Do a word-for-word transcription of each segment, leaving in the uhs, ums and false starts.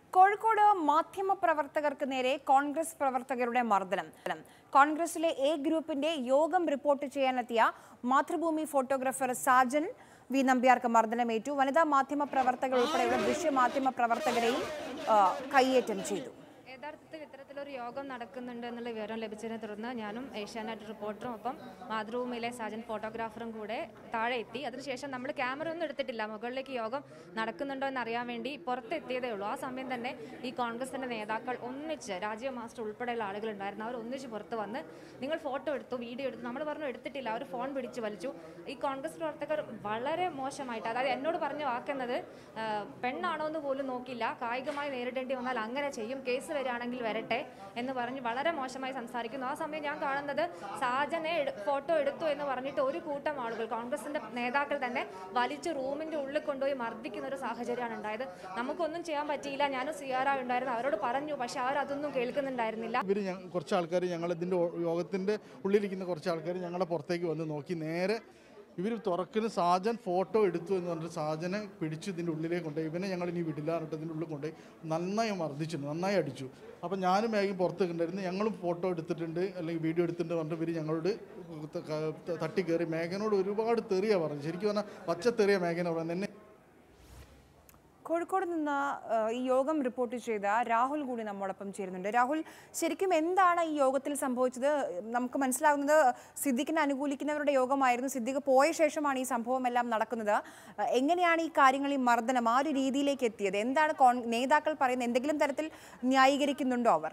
കോഴിക്കോട് മാധ്യമപ്രവർത്തകർക്ക് നേരെ കോൺഗ്രസ് പ്രവർത്തകരുടെ മർദ്ദനം. കോൺഗ്രസിലെ എ ഗ്രൂപ്പിന്റെ യോഗം റിപ്പോർട്ട് ചെയ്യാനെത്തിയ മാതൃഭൂമി ഫോട്ടോഗ്രാഫർ സാജൻ വി നമ്പ്യാർക്ക് മർദ്ദനമേറ്റു. വനിതാ മാധ്യമ പ്രവർത്തകർ ഉൾപ്പെടെയുള്ള ദൃശ്യമാധ്യമ പ്രവർത്തകരെയും കയ്യേറ്റം ചെയ്തു. യഥാർത്ഥത്തിൽ ഇത്തരത്തിലൊരു യോഗം നടക്കുന്നുണ്ട് എന്നുള്ള വിവരം ലഭിച്ചതിനെ തുടർന്ന് ഞാനും ഏഷ്യാനെറ്റ് റിപ്പോർട്ടറും ഒപ്പം മാതൃഭൂമിയിലെ സാജൻ ഫോട്ടോഗ്രാഫറും കൂടെ താഴെ എത്തി. അതിനുശേഷം നമ്മൾ ക്യാമറ ഒന്നും എടുത്തിട്ടില്ല. മുകളിലേക്ക് യോഗം നടക്കുന്നുണ്ടോ എന്നറിയാൻ വേണ്ടി പുറത്തെത്തിയതേ ഉള്ളൂ. ആ സമയം തന്നെ ഈ കോൺഗ്രസിൻ്റെ നേതാക്കൾ ഒന്നിച്ച്, രാജീവ് മാസ്റ്റർ ഉൾപ്പെടെയുള്ള ആളുകളുണ്ടായിരുന്നു, അവർ ഒന്നിച്ച് പുറത്ത് വന്ന് നിങ്ങൾ ഫോട്ടോ എടുത്തു, വീഡിയോ എടുത്തു. നമ്മൾ പറഞ്ഞു എടുത്തിട്ടില്ല. അവർ ഫോൺ പിടിച്ച് വലിച്ചു. ഈ കോൺഗ്രസ് പ്രവർത്തകർ വളരെ മോശമായിട്ട്, അതായത് എന്നോട് പറഞ്ഞ വാക്കുന്നത് പെണ്ണാണോ എന്ന് പോലും നോക്കില്ല, കായികമായി നേരിടേണ്ടി വന്നാൽ അങ്ങനെ ചെയ്യും, കേസ് വരികയാണെങ്കിൽ വരട്ടെ എന്ന് പറഞ്ഞ് വളരെ മോശമായി സംസാരിക്കുന്നു. ആ സമയം ഞാൻ കാണുന്നത് സാജനെ ഫോട്ടോ എടുത്തു എന്ന് പറഞ്ഞിട്ട് ഒരു കൂട്ടം ആളുകൾ, കോൺഗ്രസിന്റെ നേതാക്കൾ തന്നെ വലിച്ച് റൂമിന്റെ ഉള്ളിൽ കൊണ്ടുപോയി മർദ്ദിക്കുന്ന ഒരു സാഹചര്യമാണ് ഉണ്ടായത്. നമുക്കൊന്നും ചെയ്യാൻ പറ്റിയില്ല. ഞാനും സി ആർ ആർ ഉണ്ടായിരുന്നു, അവരോട് പറഞ്ഞു, പക്ഷെ അവർ അതൊന്നും കേൾക്കുന്നുണ്ടായിരുന്നില്ല. ഇവർ കുറച്ച് ആൾക്കാർ, ഞങ്ങൾ ഇതിൻ്റെ യോഗത്തിൻ്റെ ഉള്ളിലിരിക്കുന്ന കുറച്ച് ആൾക്കാർ ഞങ്ങളെ പുറത്തേക്ക് വന്ന് നോക്കി. നേരെ ഇവർ തുറക്കുന്ന സാജൻ ഫോട്ടോ എടുത്തു എന്ന് പറഞ്ഞിട്ട് സാജനെ പിടിച്ച് ഇതിൻ്റെ ഉള്ളിലേക്ക് കൊണ്ടുപോയി. ഇവനെ ഞങ്ങൾ ഇനി വിടില്ല എന്നിട്ട് ഇതിൻ്റെ ഉള്ളിൽ കൊണ്ടുപോയി നന്നായി മർദ്ദിച്ചു, നന്നായി അടിച്ചു. അപ്പോൾ ഞാനും വേഗം പുറത്തേക്ക് ഉണ്ടായിരുന്നു. ഞങ്ങളും ഫോട്ടോ എടുത്തിട്ടുണ്ട് അല്ലെങ്കിൽ വീഡിയോ എടുത്തിട്ടുണ്ട് പറഞ്ഞിട്ട് ഇവർ ഞങ്ങളോട് തട്ടി കയറി. മേഘനോട് ഒരുപാട് തെറിയാണ് പറഞ്ഞു. ശരിക്കും പറഞ്ഞാൽ പച്ച തെറിയ മേഘന പറഞ്ഞു. എന്നെ കോഴിക്കോട് നിന്ന് ഈ യോഗം റിപ്പോർട്ട് ചെയ്ത രാഹുൽ കൂടി നമ്മോടൊപ്പം ചേരുന്നുണ്ട്. രാഹുൽ, ശരിക്കും എന്താണ് ഈ യോഗത്തിൽ സംഭവിച്ചത്? നമുക്ക് മനസ്സിലാകുന്നത് സിദ്ദിഖിനെ അനുകൂലിക്കുന്നവരുടെ യോഗമായിരുന്നു. സിദ്ദിഖ് പോയ ശേഷമാണ് ഈ സംഭവം എല്ലാം നടക്കുന്നത്. എങ്ങനെയാണ് ഈ കാര്യങ്ങൾ, ഈ മർദ്ദനം ആ ഒരു രീതിയിലേക്ക് എത്തിയത്? എന്താണ് നേതാക്കൾ പറയുന്നത്? എന്തെങ്കിലും തരത്തിൽ ന്യായീകരിക്കുന്നുണ്ടോ അവർ?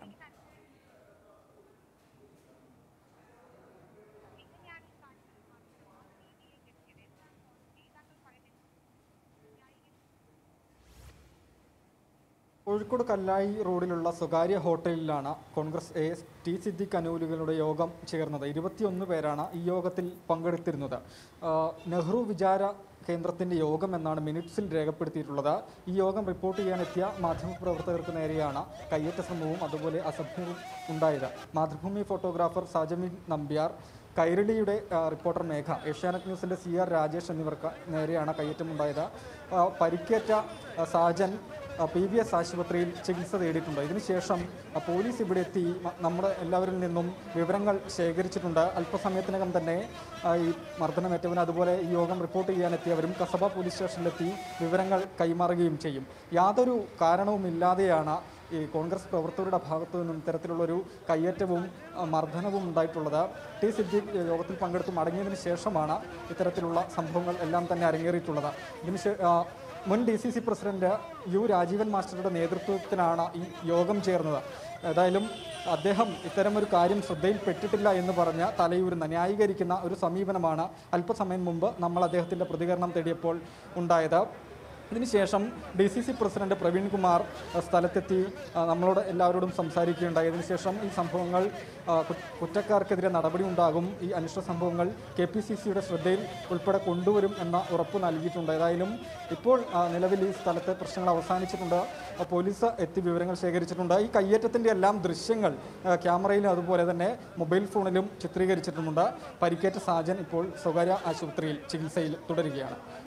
കോഴിക്കോട് കല്ലായി റോഡിലുള്ള സ്വകാര്യ ഹോട്ടലിലാണ് കോൺഗ്രസ് എ ടി സിദ്ദിഖ് അനുകൂലികളുടെ യോഗം ചേർന്നത്. ഇരുപത്തിയൊന്ന് പേരാണ് ഈ യോഗത്തിൽ പങ്കെടുത്തിരുന്നത്. നെഹ്റു വിചാര കേന്ദ്രത്തിൻ്റെ യോഗം എന്നാണ് മിനിറ്റ്സിൽ രേഖപ്പെടുത്തിയിട്ടുള്ളത്. ഈ യോഗം റിപ്പോർട്ട് ചെയ്യാനെത്തിയ മാധ്യമപ്രവർത്തകർക്ക് നേരെയാണ് കയ്യേറ്റ ശ്രമവും അതുപോലെ അസഭ്യവും ഉണ്ടായത്. മാതൃഭൂമി ഫോട്ടോഗ്രാഫർ സാജൻ നമ്പ്യാർ, കൈരളിയുടെ റിപ്പോർട്ടർ മേഘ, ഏഷ്യാനെറ്റ് ന്യൂസിൻ്റെ സി ആർ രാജേഷ് എന്നിവർക്ക് നേരെയാണ് കയ്യേറ്റമുണ്ടായത്. പരിക്കേറ്റ സാജൻ പി വി എസ് ആശുപത്രിയിൽ ചികിത്സ തേടിയിട്ടുണ്ട്. ഇതിനുശേഷം പോലീസ് ഇവിടെ എത്തി നമ്മുടെ എല്ലാവരിൽ നിന്നും വിവരങ്ങൾ ശേഖരിച്ചിട്ടുണ്ട്. അല്പസമയത്തിനകം തന്നെ ഈ മർദ്ദനമേറ്റവനും അതുപോലെ ഈ യോഗം റിപ്പോർട്ട് ചെയ്യാനെത്തിയവരും കസബ പോലീസ് സ്റ്റേഷനിലെത്തി വിവരങ്ങൾ കൈമാറുകയും ചെയ്യും. യാതൊരു കാരണവുമില്ലാതെയാണ് ഈ കോൺഗ്രസ് പ്രവർത്തകരുടെ ഭാഗത്തു നിന്നും ഇത്തരത്തിലുള്ളൊരു കയ്യേറ്റവും മർദ്ദനവും ഉണ്ടായിട്ടുള്ളത്. ടി സിദ്ദിഖ് യോഗത്തിൽ പങ്കെടുത്ത് മടങ്ങിയതിന് ശേഷമാണ് ഇത്തരത്തിലുള്ള സംഭവങ്ങൾ എല്ലാം തന്നെ അരങ്ങേറിയിട്ടുള്ളത്. ഇതിന് മുൻ D C C president U Rajeevan മാസ്റ്ററുടെ നേതൃത്വത്തിലാണ് ഈ യോഗം ചേർന്നത്. ഏതായാലും അദ്ദേഹം ഇത്തരമൊരു കാര്യം ശ്രദ്ധയിൽപ്പെട്ടിട്ടില്ല എന്ന് പറഞ്ഞ് തലയൂരുന്ന, ന്യായീകരിക്കുന്ന ഒരു സമീപനമാണ് അല്പസമയം മുമ്പ് നമ്മൾ അദ്ദേഹത്തിൻ്റെ പ്രതികരണം തേടിയപ്പോൾ ഉണ്ടായത്. ഇതിനുശേഷം D C C president Praveen Kumar സ്ഥലത്തെത്തി നമ്മളോട് എല്ലാവരോടും സംസാരിക്കുകയുണ്ടായി. അതിനുശേഷം ഈ സംഭവങ്ങൾ കുറ്റക്കാർക്കെതിരെ നടപടി ഉണ്ടാകും, ഈ അനിഷ്ട സംഭവങ്ങൾ കെ പി സി സിയുടെ ശ്രദ്ധയിൽ ഉൾപ്പെടെ കൊണ്ടുവരും എന്ന ഉറപ്പ് നൽകിയിട്ടുണ്ട്. ഏതായാലും ഇപ്പോൾ നിലവിൽ ഈ സ്ഥലത്തെ പ്രശ്നങ്ങൾ അവസാനിച്ചിട്ടുണ്ട്. പോലീസ് എത്തി വിവരങ്ങൾ ശേഖരിച്ചിട്ടുണ്ട്. ഈ കയ്യേറ്റത്തിൻ്റെ എല്ലാം ദൃശ്യങ്ങൾ ക്യാമറയിലും അതുപോലെ തന്നെ മൊബൈൽ ഫോണിലും ചിത്രീകരിച്ചിട്ടുമുണ്ട്. പരിക്കേറ്റ സാജൻ ഇപ്പോൾ സ്വകാര്യ ആശുപത്രിയിൽ ചികിത്സയിൽ തുടരുകയാണ്.